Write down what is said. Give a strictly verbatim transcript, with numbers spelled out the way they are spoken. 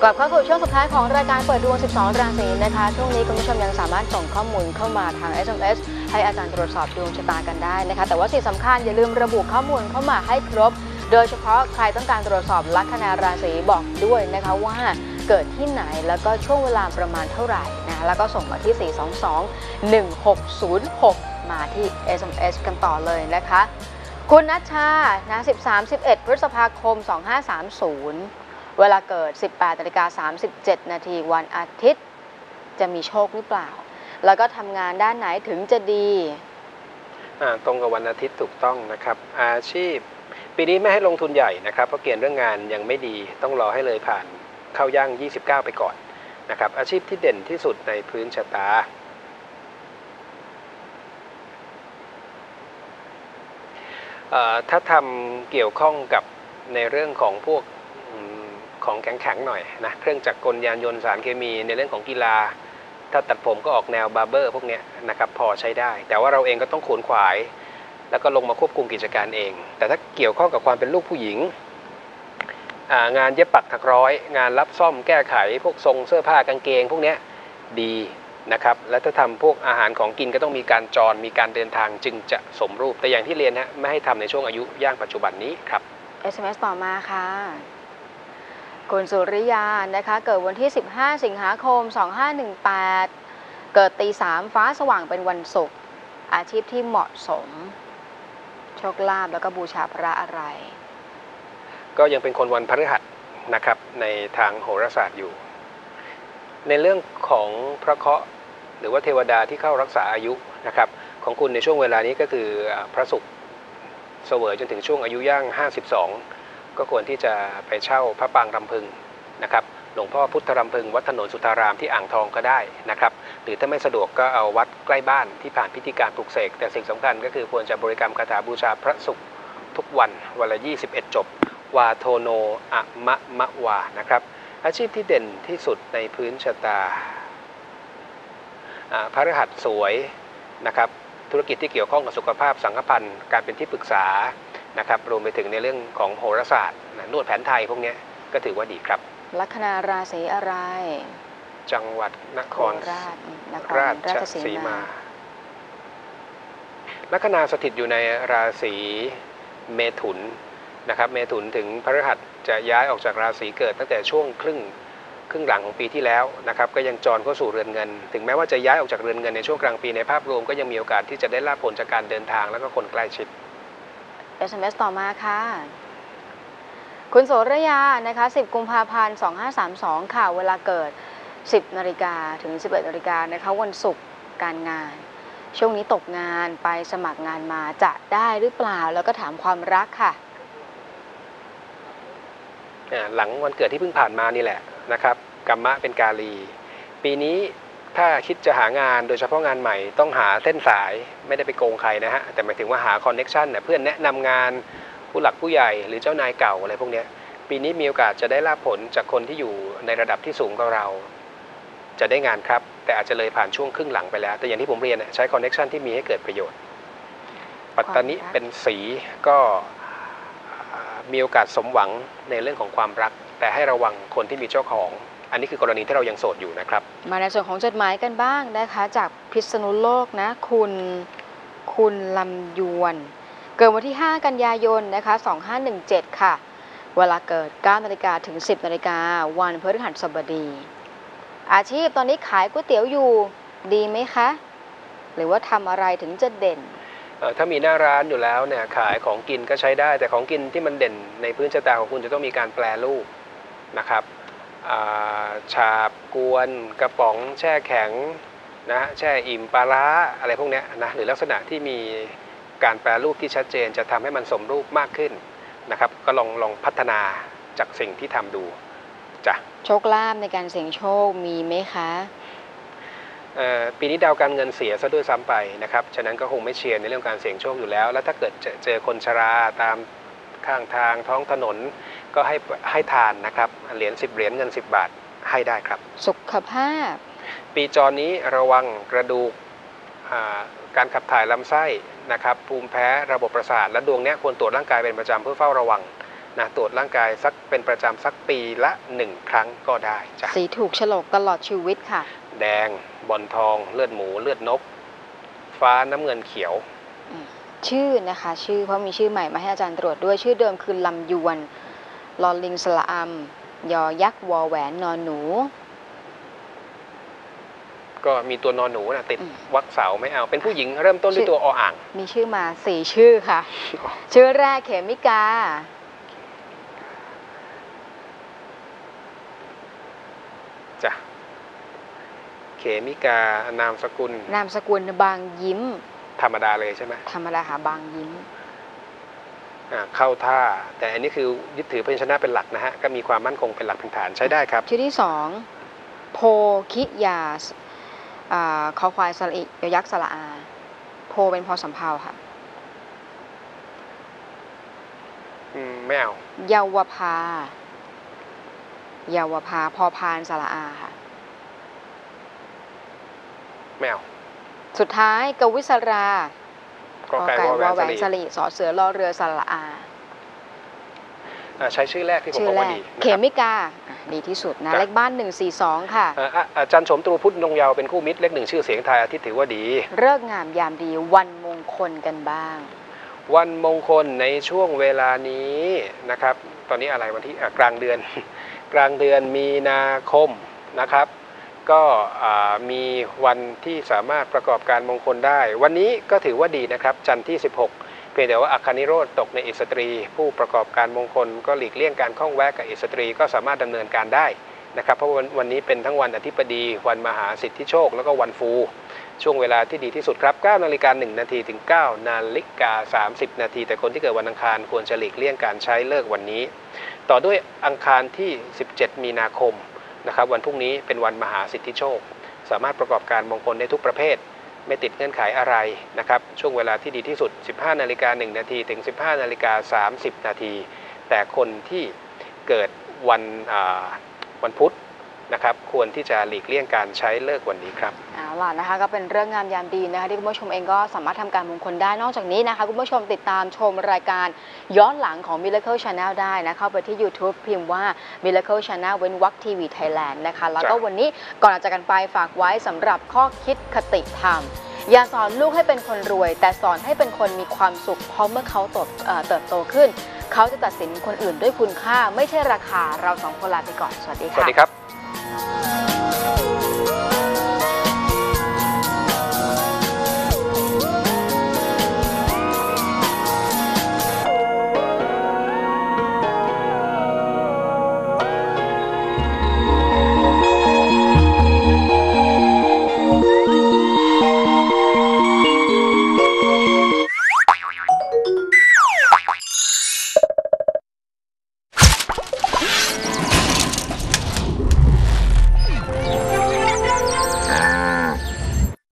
กลับเข้าสู่ช่วงสุดท้ายของรายการเปิดดวง สิบสอง ราศีนะคะช่วงนี้คุณผู้ชมยังสามารถส่งข้อมูลเข้ามาทาง เอส เอ็ม เอส ให้อาจารย์ตรวจสอบดวงชะตากันได้นะคะแต่ว่าสิ่งสำคัญอย่าลืมระบุข้อมูลเข้ามาให้ครบโดยเฉพาะใครต้องการตรวจสอบลัคนาราศีบอกด้วยนะคะว่าเกิดที่ไหนแล้วก็ช่วงเวลาประมาณเท่าไหร่นะแล้วก็ส่งมาที่ สี่ สอง สอง หนึ่ง หก ศูนย์ หก มาที่ เอส เอ็ม เอส กันต่อเลยนะคะคุณนัชชานะสิบสาม สิบเอ็ด พฤษภาคม สองห้าสามศูนย์เวลาเกิด สิบแปดนาฬิกาสามสิบเจ็ดนาทีวันอาทิตย์จะมีโชคหรือเปล่าแล้วก็ทำงานด้านไหนถึงจะดีตรงกับวันอาทิตย์ถูกต้องนะครับอาชีพปีนี้ไม่ให้ลงทุนใหญ่นะครับเพราะเกณฑ์เรื่องงานยังไม่ดีต้องรอให้เลยผ่านเข้าย่างยี่สิบเก้าไปก่อนนะครับอาชีพที่เด่นที่สุดในพื้นชะตาถ้าทำเกี่ยวข้องกับในเรื่องของพวกของแข็งๆหน่อยนะเครื่องจักรกลยานยนต์สารเคมีในเรื่องของกีฬาถ้าตัดผมก็ออกแนวบาร์เบอร์พวกนี้นะครับพอใช้ได้แต่ว่าเราเองก็ต้องขวนขวายแล้วก็ลงมาควบคุมกิจการเองแต่ถ้าเกี่ยวข้องกับความเป็นลูกผู้หญิงงานเย็บปักถักร้อยงานรับซ่อมแก้ไขพวกทรงเสื้อผ้ากางเกงพวกนี้ดีนะครับและถ้าทำพวกอาหารของกินก็ต้องมีการจรมีการเดินทางจึงจะสมรูปแต่อย่างที่เรียนนะไม่ให้ทำในช่วงอายุย่างปัจจุบันนี้ครับเอส เอ็ม เอส ต่อมาค่ะคุณสุริยานะคะเกิดวันที่สิบห้าสิงหาคมสองห้าหนึ่งแปดเกิดตีสามฟ้าสว่างเป็นวันศุกร์อาชีพที่เหมาะสมโชคลาภแล้วก็บูชาพระอะไรก็ยังเป็นคนวันพฤหัสนะครับในทางโหราศาสตร์อยู่ในเรื่องของพระเคราะห์หรือว่าเทวดาที่เข้ารักษาอายุนะครับของคุณในช่วงเวลานี้ก็คือพระศุกร์เสวยจนถึงช่วงอายุย่างห้าสิบสองก็ควรที่จะไปเช่าพระปางรำพึงนะครับหลวงพ่อพุทธรำพึงวัดถนนสุทธารามที่อ่างทองก็ได้นะครับหรือถ้าไม่สะดวกก็เอาวัดใกล้บ้านที่ผ่านพิธีการปลุกเสกแต่สิ่งสำคัญก็คือควรจะบริกรรมคาถาบูชาพระศุกร์ทุกวันวันละยี่สิบเอ็ดจบวาโทโนอะมะมะวานะครับอาชีพที่เด่นที่สุดในพื้นชะตาพฤหัสสวยนะครับธุรกิจที่เกี่ยวข้องกับสุขภาพสังฆพันธ์การเป็นที่ปรึกษานะครับรวมไปถึงในเรื่องของโหราศาสตร์นวดแผนไทยพวกนี้ก็ถือว่าดีครับลัคนาราศีอะไรจังหวัดนครราชราชสีมาลัคนาสถิตอยู่ในราศีเมถุนนะครับเมถุนถึงพฤหัสจะย้ายออกจากราศีเกิดตั้งแต่ช่วงครึ่งครึ่งหลังของปีที่แล้วนะครับก็ยังจรเข้าสู่เรือนเงินถึงแม้ว่าจะย้ายออกจากเรือนเงินในช่วงกลางปีในภาพรวมก็ยังมีโอกาสที่จะได้รับผลจากการเดินทางแล้วก็คนใกล้ชิดเอส เอ็ม เอส ต่อมาค่ะคุณโสระยานะคะสิบกุมภาพันธ์สองห้าสามสองค่ะเวลาเกิดสิบนาฬิกาถึงสิบเอ็ดนาฬิกานะคะวันศุกร์การงานช่วงนี้ตกงานไปสมัครงานมาจะได้หรือเปล่าแล้วก็ถามความรักค่ะหลังวันเกิดที่เพิ่งผ่านมานี่แหละนะครับกัมมะเป็นกาลีปีนี้ถ้าคิดจะหางานโดยเฉพาะงานใหม่ต้องหาเส้นสายไม่ได้ไปโกงใครนะฮะแต่หมายถึงว่าหาคอนเน็กชันเนี่ยเพื่อนแนะนำงานผู้หลักผู้ใหญ่หรือเจ้านายเก่าอะไรพวกนี้ปีนี้มีโอกาสจะได้รับผลจากคนที่อยู่ในระดับที่สูงกว่าเราจะได้งานครับแต่อาจจะเลยผ่านช่วงครึ่งหลังไปแล้วแต่อย่างที่ผมเรียนใช้คอนเน็กชันที่มีให้เกิดประโยชน์ปัตตานิเป็นสีก็มีโอกาสสมหวังในเรื่องของความรักแต่ให้ระวังคนที่มีเจ้าของอันนี้คือกรณีที่เรายังโสดอยู่นะครับมาในส่วนของจดหมายกันบ้างนะคะจากพิษณุโลกนะคุณคุณลำยวนเกิดวันที่ห้ากันยายนนะคะสองห้าหนึ่งเจ็ดค่ะเวลาเกิดเก้านาฬิกาถึงสิบนาฬิกาวันพฤหัสบดีอาชีพตอนนี้ขายก๋วยเตี๋ยวอยู่ดีไหมคะหรือว่าทำอะไรถึงจะเด่นถ้ามีหน้าร้านอยู่แล้วเนี่ยขายของกินก็ใช้ได้แต่ของกินที่มันเด่นในพื้นชะตาของคุณจะต้องมีการแปรรูปนะครับชาบกวนกระป๋องแช่แข็งนะแช่อิ่มปลาร้าอะไรพวกนี้นะหรือลักษณะที่มีการแปรรูปที่ชัดเจนจะทำให้มันสมรูปมากขึ้นนะครับก็ลองลองพัฒนาจากสิ่งที่ทำดูจ้ะโชคลาภในการเสี่ยงโชคมีไหมคะปีนี้ดาวการเงินเสียซะด้วยซ้ำไปนะครับฉะนั้นก็คงไม่เชียร์ในเรื่องการเสี่ยงโชคอยู่แล้วแล้วถ้าเกิดเจอคนชราตามข้างทางท้องถนนก็ให้ให้ทานนะครับเหรียญสิบเหรียญเงินสิบบาทให้ได้ครับสุขภาพปีจรนี้ระวังกระดูกการขับถ่ายลำไส้นะครับภูมิแพ้ระบบประสาทและดวงนี้ควรตรวจร่างกายเป็นประจำเพื่อเฝ้าระวังนะตรวจร่างกายสักเป็นประจำสักปีละหนึ่งครั้งก็ได้จ้ะสีถูกโฉลกตลอดชีวิตค่ะแดงบอลทองเลือดหมูเลือดนกฟ้าน้ำเงินเขียวชื่อนะคะชื่อเพราะมีชื่อใหม่มาให้อาจารย์ตรวจด้วยชื่อเดิมคือลำยวนลอลิงสละอัมยอยักษ์วอแหวนนอนหนูก็มีตัวนอนหนูนะติดวักเสาไม่เอาเป็นผู้หญิงเริ่มต้นด้วยตัวออ่างมีชื่อมาสี่ชื่อค่ะ ชื่อแรกเขมิกาจ้ะเขมิกานามสกุลนามสกุลบางยิ้มธรรมดาเลยใช่ไหมธรรมดาค่ะบางยิ้มเข้าท่าแต่อันนี้คือยึดถือพยัญชนะเป็นหลักนะฮะก็มีความมั่นคงเป็นหลักเป็นฐานใช้ได้ครับชื่อที่สองโพคิยาคอควายสระอิยักษ์สระอาโพเป็นพอสำเภาค่ะอืมไม่เอาเยาวภาเยาวภาพอพานสระอาค่ะไม่เอาสุดท้ายกวิศรากไก่วอแหวนสลีสอเสือรอเรือสระอาใช้ชื่อแรกที่ผมบอกว่าดีเขมิกาดีที่สุดนะเลขบ้านหนึ่งสี่สองค่ะอาจารย์สมตรูพุทธนงเยาว์เป็นคู่มิตรเลขหนึ่งชื่อเสียงไทยอาทิตย์ถือว่าดีเลิกงามยามดีวันมงคลกันบ้างวันมงคลในช่วงเวลานี้นะครับตอนนี้อะไรวันที่กลางเดือนกลางเดือนมีนาคมนะครับก็มีวันที่สามารถประกอบการมงคลได้วันนี้ก็ถือว่าดีนะครับจันทร์ที่สิบหกเพียงแต่ว่าอัคคนิโรธตกในอิสตรีผู้ประกอบการมงคลก็หลีกเลี่ยงการข้องแวะกับอิสตรีก็สามารถดำเนินการได้นะครับเพราะวันวันนี้เป็นทั้งวันอธิบดีวันมหาสิทธิโชคแล้วก็วันฟูช่วงเวลาที่ดีที่สุดครับเก้านาฬิกาหนึ่งนาทีถึงเก้านาฬิกาสามสิบนาทีแต่คนที่เกิดวันอังคารควรจะหลีกเลี่ยงการใช้เลิกวันนี้ต่อด้วยอังคารที่สิบเจ็ดมีนาคมนะครับวันพรุ่งนี้เป็นวันมหาสิทธิโชคสามารถประกอบการมงคลได้ทุกประเภทไม่ติดเงื่อนไขอะไรนะครับช่วงเวลาที่ดีที่สุด สิบห้านาฬิกาหนึ่งนาทีถึง สิบห้านาฬิกาสามสิบนาทีแต่คนที่เกิดวันวันพุธนะครับควรที่จะหลีกเลี่ยงการใช้เลิกวันนี้ครับเอาล่ะนะคะก็เป็นเรื่องงามยามดีนะคะที่คุณผู้ชมเองก็สามารถทำการมงคลได้นอกจากนี้นะคะคุณผู้ชมติดตามชมรายการย้อนหลังของ Miracle Channel ได้นะเข้าไปที่ YouTube พิมพ์ว่า Miracle Channel เว้นวรรคทีวีไทยแลนด์นะคะแล้วก็วันนี้ก่อนจากกันไปฝากไว้สำหรับข้อคิดคติธรรมอย่าสอนลูกให้เป็นคนรวยแต่สอนให้เป็นคนมีความสุขเพราะเมื่อเขาเติบโตขึ้นเขาจะตัดสินคนอื่นด้วยคุณค่าไม่ใช่ราคาเราสองคนลาไปก่อนสวัสดีค่ะสวัสดีครับ